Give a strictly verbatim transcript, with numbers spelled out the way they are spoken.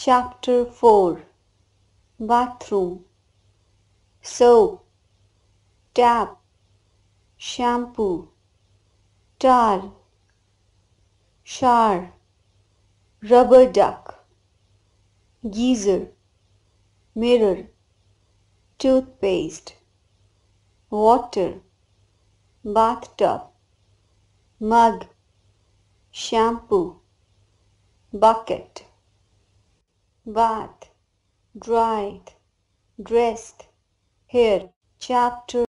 Chapter four. Bathroom. Soap, tap, shampoo, towel, shower, rubber duck, geyser, mirror, toothpaste, water, bathtub, mug, shampoo, bucket, bath, dried, dressed, hair. Chapter